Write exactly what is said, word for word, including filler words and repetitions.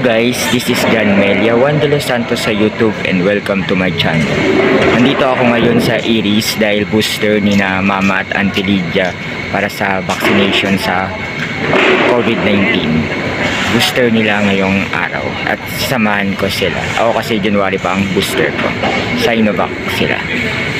guys, this is John Melia, Juan de los Santos sa YouTube, and welcome to my channel. Nandito ako ngayon sa Iris dahil booster ni na Mama at Auntie Lydia para sa vaccination sa COVID nineteen. Booster nila ngayong araw at samahan ko sila. Ako kasi January pa ang booster ko. Sinovac sila.